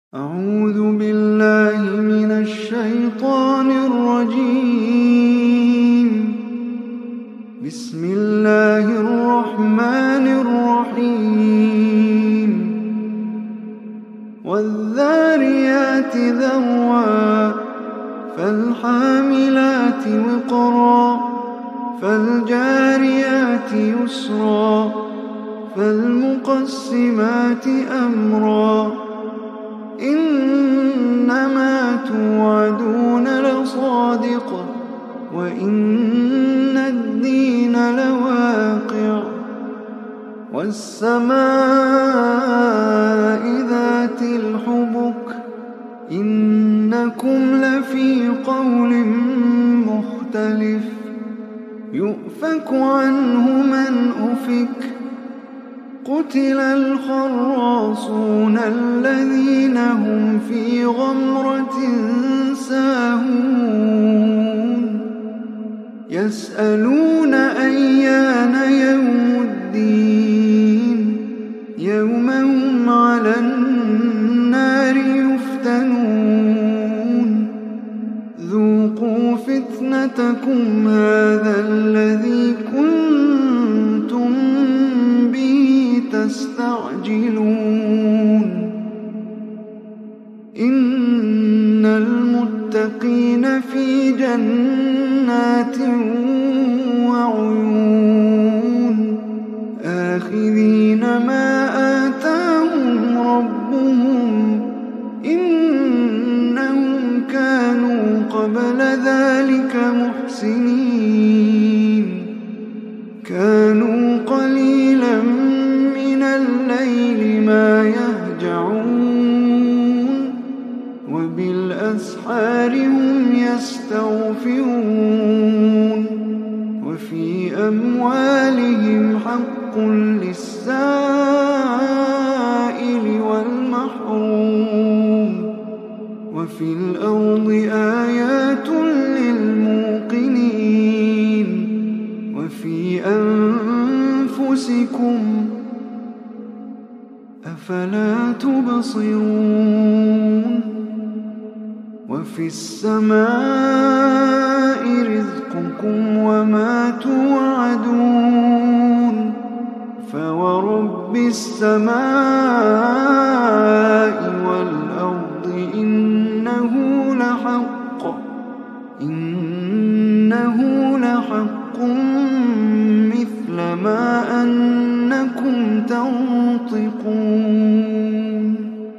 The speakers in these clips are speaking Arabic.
أعوذ بالله من الشيطان الرجيم. بسم الله الرحمن الرحيم. والذاريات ذروا فالحاملات وقرا فالجاريات يسرا فالمقسمات أمرا إنما توعدون لصادق وإن الدين لواقع والسماء ذات الحبك إنكم لفي قول مختلف يؤفك عنه من أفك قتل الخراصون الذين هم في غمرة ساهون يسألون أيان يوم الدين يوم هم على النار يفتنون ذوقوا فتنتكم هذا الذي كنتم تستعجلون إن المتقين في جنات وعيون آخذين ما آتاهم ربهم إنهم كانوا قبل ذلك محسنين كانوا قليلا من الليل ما يهجعون وبالأسحار هم يستغفرون وفي أموالهم حق للسائل والمحروم وفي الأرض آيات للموقنين وفي أنفسكم أفلا تبصرون وفي السماء رزقكم وما توعدون فورب السماء والأرض إنه لحق مثل ما أنكم تنطقون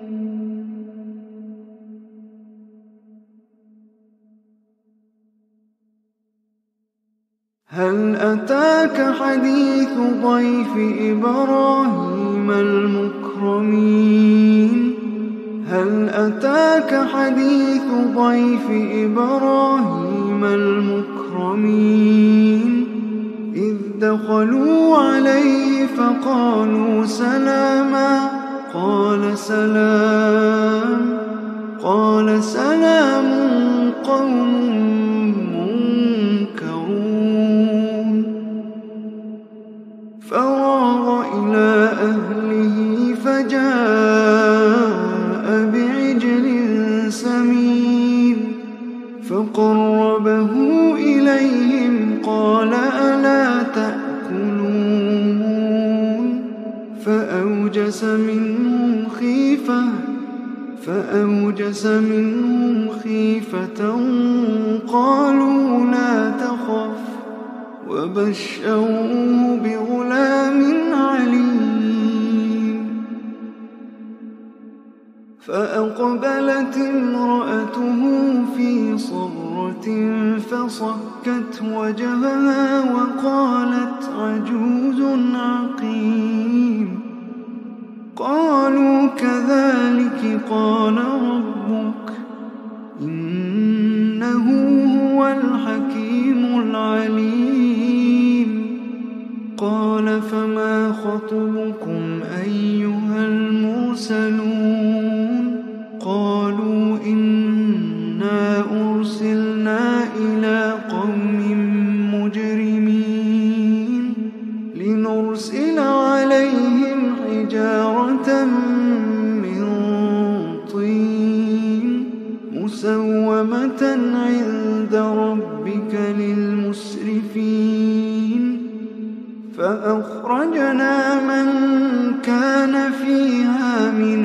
هل أتاك حديث ضيف إبراهيم المكرمين هل أتاك حديث ضيف إبراهيم المكرمين إذ دخلوا عليه فقالوا سلاما قال سلام قوم منكرون فراغ إلى أهله فجاء بعجل سمين فقربه إليهم قال ألا تأكلون فأوجس منهم خيفة قالوا لا تخف وبشروه بغلام عليم فأقبلت امرأته في صرة فصكت وجهها وقالت عجوز عقيم قالوا كذلك قال ربك إنه هو الحكيم العليم قال فما خطبكم أيها المرسلون قالوا إنا أرسلنا إلى قوم مجرمين لنرسل عليهم حجارة من طين عند ربك للمسرفين فأخرجنا من كان فيها من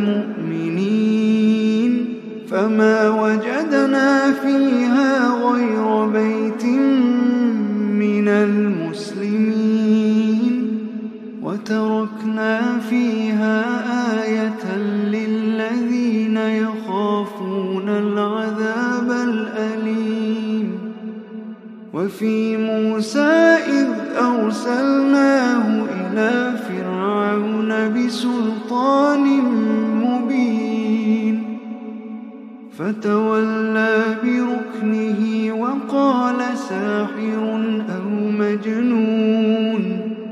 المؤمنين فما وجدنا فيها غير بيت من المسلمين وتركنا فيها آية للذين يخافون العذاب الأليم وفي موسى إذ أرسلناه إلى فرعون بسلطان مبين فتولى بركنه وقال ساحر أو مجنون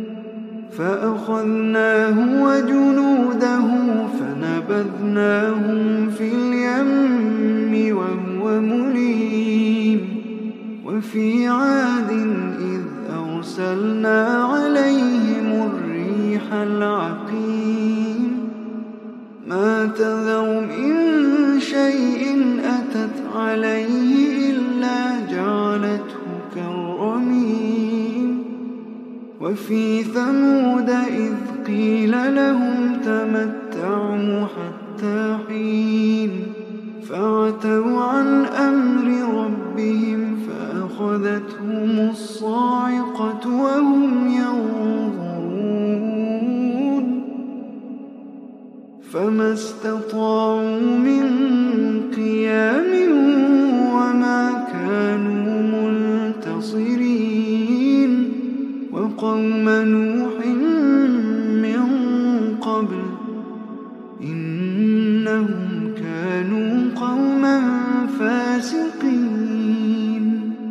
فأخذناه وجنوده فنبذناهم في اليم وهو مليم وفي عاد إذ أرسلنا عليهم الريح العقيم ما تذر من شيء أتت عليه إلا جعلته كالرميم وفي ثمود إذ قيل لهم تمتعوا حتى حين فعتوا عن أمر ربهم فأخذتهم الصاعقة وهم ينظرون فما استطاعوا من قيام وما كانوا منتصرين وقوم نوح من قبل إنهم كانوا قوما فاسقين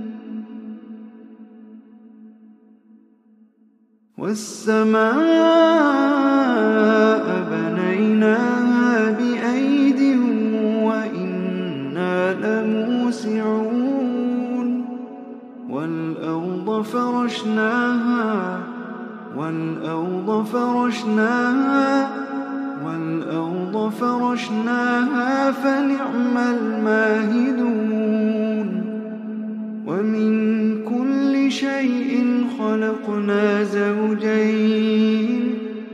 والسماء بنيناها بأيد وإنا لموسعون والأرض فرشناها فنعم الماهدون ومن كل شيء خلقنا زوجين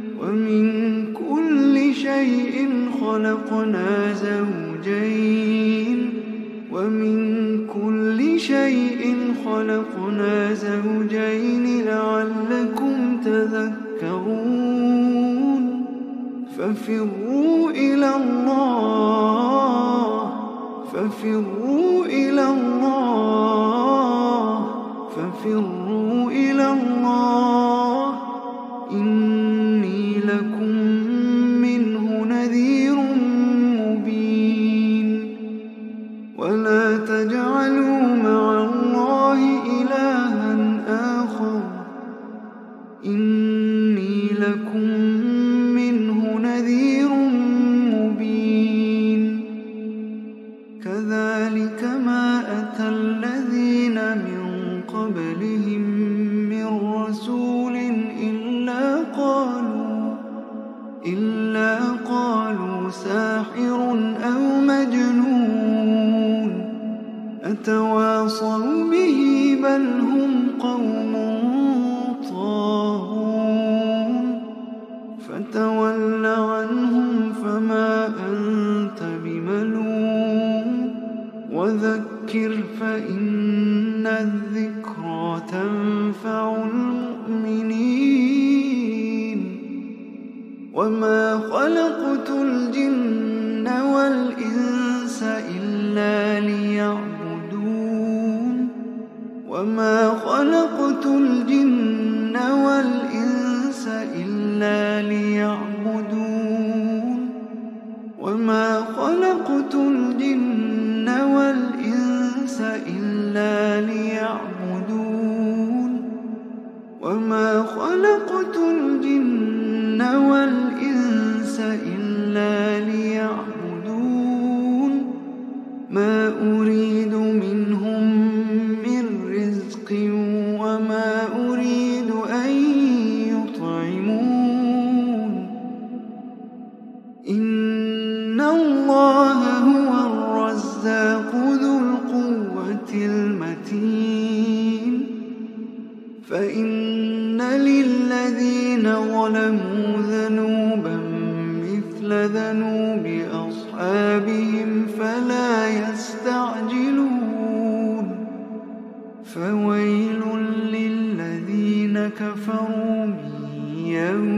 لعلكم تذكرون ففروا إلى الله إني لكم منه نذير مبين ولا تجعلوا مع الله إلها آخر إني لكم منه نذير مبين كذلك ما أتى الذين من قبلهم من رسول إلا قالوا ساحر أو مجنون أتواصوا به بل هم قوم طاغون فتول عنهم فما أنت بملوم وذكر فإن الذكرى تنفع المؤمنين وما خلقت الجن والإنس إلا ليعبدون ما أريد منهم من رزق وما أريد أن يطعمون إن الله هو الرزاق ذو القوة المتين فإن للذين ظلموا ذنوبا مثل ذنوب أصحابهم فلا يستعجلون فويل للذين كفروا من يوم